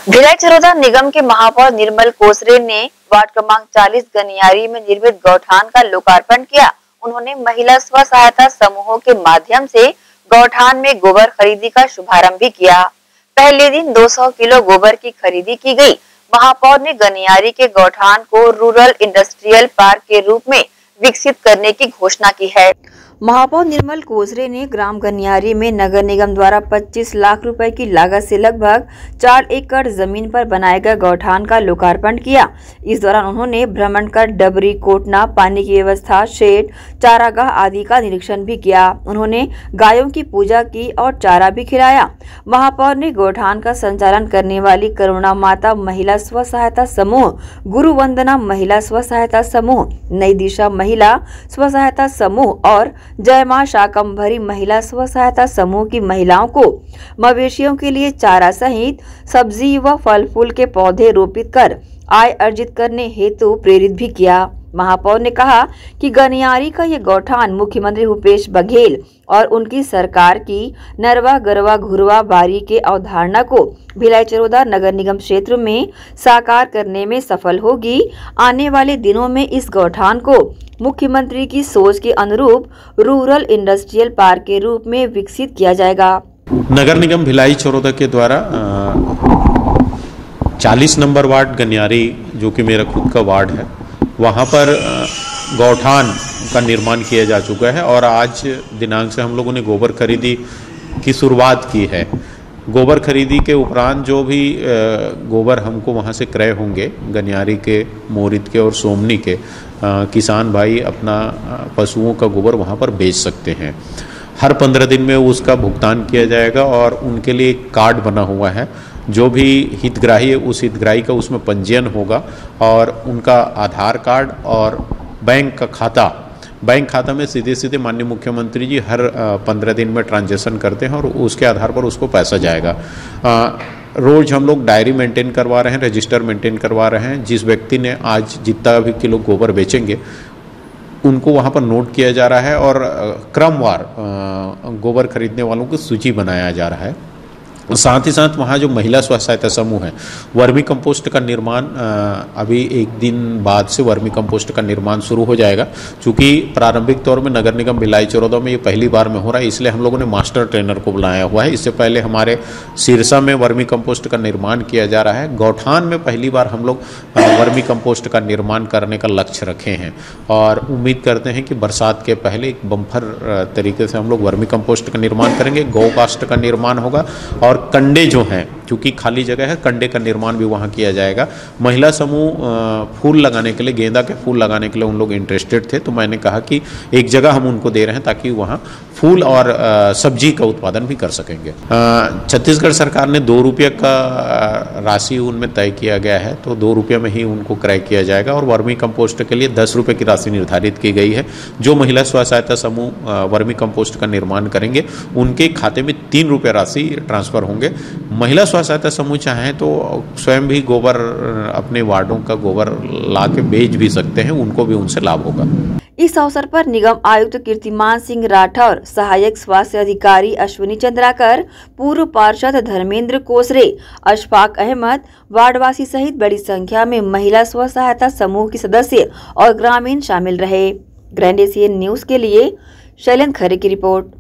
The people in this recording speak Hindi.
भिलाई चरोदा निगम के महापौर निर्मल कोसरे ने वार्ड क्रमांक 40 गनियारी में निर्मित गौठान का लोकार्पण किया। उन्होंने महिला स्व सहायता समूहों के माध्यम से गौठान में गोबर खरीदी का शुभारंभ भी किया। पहले दिन 200 किलो गोबर की खरीदी की गई। महापौर ने गनियारी के गौठान को रूरल इंडस्ट्रियल पार्क के रूप में विकसित करने की घोषणा की है। महापौर निर्मल कोसरे ने ग्राम गनियारी में नगर निगम द्वारा 25 लाख रुपए की लागत से लगभग 4 एकड़ जमीन पर बनाए गए गौठान का लोकार्पण किया। इस दौरान उन्होंने भ्रमण कर डबरी, कोटना, पानी की व्यवस्था, शेड, चारागाह आदि का निरीक्षण भी किया। उन्होंने गायों की पूजा की और चारा भी खिलाया। महापौर ने गौठान का संचालन करने वाली करुणा माता महिला स्व सहायता समूह, गुरु वंदना महिला स्व सहायता समूह, नई दिशा महिला स्व सहायता समूह और जय मां शाकंभरी महिला स्व सहायता समूह की महिलाओं को मवेशियों के लिए चारा सहित सब्जी व फल फूल के पौधे रोपित कर आय अर्जित करने हेतु प्रेरित भी किया। महापौर ने कहा कि गनियारी का ये गौठान मुख्यमंत्री भूपेश बघेल और उनकी सरकार की नरवा गरवा घुरवा बारी के अवधारणा को भिलाई चरोदा नगर निगम क्षेत्र में साकार करने में सफल होगी। आने वाले दिनों में इस गौठान को मुख्यमंत्री की सोच के अनुरूप रूरल इंडस्ट्रियल पार्क के रूप में विकसित किया जाएगा। नगर निगम भिलाई चरोदा के द्वारा 40 नंबर वार्ड गनियारी, जो कि मेरा खुद का वार्ड है, वहाँ पर गौठान का निर्माण किया जा चुका है और आज दिनांक से हम लोगों ने गोबर खरीदी की शुरुआत की है। गोबर खरीदी के उपरांत जो भी गोबर हमको वहाँ से क्रय होंगे, गनियारी के, मोरित के और सोमनी के किसान भाई अपना पशुओं का गोबर वहाँ पर बेच सकते हैं। हर 15 दिन में उसका भुगतान किया जाएगा और उनके लिए एक कार्ड बना हुआ है। जो भी हितग्राही है उस हितग्राही का उसमें पंजीयन होगा और उनका आधार कार्ड और बैंक खाता में सीधे माननीय मुख्यमंत्री जी हर 15 दिन में ट्रांजैक्शन करते हैं और उसके आधार पर उसको पैसा जाएगा। रोज़ हम लोग डायरी मेंटेन करवा रहे हैं, रजिस्टर मेंटेन करवा रहे हैं। जिस व्यक्ति ने आज जितना भी किलो गोबर बेचेंगे उनको वहाँ पर नोट किया जा रहा है और क्रमवार गोबर खरीदने वालों की सूची बनाया जा रहा है। साथ ही साथ वहाँ जो महिला स्व सहायता समूह है, वर्मी कंपोस्ट का निर्माण अभी एक दिन बाद से वर्मी कंपोस्ट का निर्माण शुरू हो जाएगा। चूँकि प्रारंभिक तौर में नगर निगम भिलाई चरोदा में ये पहली बार में हो रहा है, इसलिए हम लोगों ने मास्टर ट्रेनर को बुलाया हुआ है। इससे पहले हमारे सिरसा में वर्मी कंपोस्ट का निर्माण किया जा रहा है। गौठान में पहली बार हम लोग वर्मी कंपोस्ट का निर्माण करने का लक्ष्य रखे हैं और उम्मीद करते हैं कि बरसात के पहले एक बम्पर तरीके से हम लोग वर्मी कंपोस्ट का निर्माण करेंगे। गौ कास्ट का निर्माण होगा और कंडे जो हैं, क्योंकि खाली जगह है, कंडे का निर्माण भी वहाँ किया जाएगा। महिला समूह फूल लगाने के लिए, गेंदा के फूल लगाने के लिए उन लोग इंटरेस्टेड थे, तो मैंने कहा कि एक जगह हम उनको दे रहे हैं ताकि वहाँ फूल और सब्जी का उत्पादन भी कर सकेंगे। छत्तीसगढ़ सरकार ने 2 रुपये का राशि उनमें तय किया गया है, तो 2 रुपये में ही उनको क्रय किया जाएगा और वर्मी कंपोस्ट के लिए 10 रुपये की राशि निर्धारित की गई है। जो महिला स्व सहायता समूह वर्मी कंपोस्ट का निर्माण करेंगे उनके खाते में 3 रुपये राशि ट्रांसफर होंगे। महिला स्व सहायता समूह चाहें तो स्वयं भी गोबर, अपने वार्डों का गोबर ला के बेच भी सकते हैं, उनको भी उनसे लाभ होगा। इस अवसर पर निगम आयुक्त कीर्तिमान सिंह राठौर, सहायक स्वास्थ्य अधिकारी अश्विनी चंद्राकर, पूर्व पार्षद धर्मेंद्र कोसरे, अशफाक अहमद, वार्डवासी सहित बड़ी संख्या में महिला स्व सहायता समूह के सदस्य और ग्रामीण शामिल रहे। ग्रैंड एशियन न्यूज के लिए शैलेंद्र खरे की रिपोर्ट।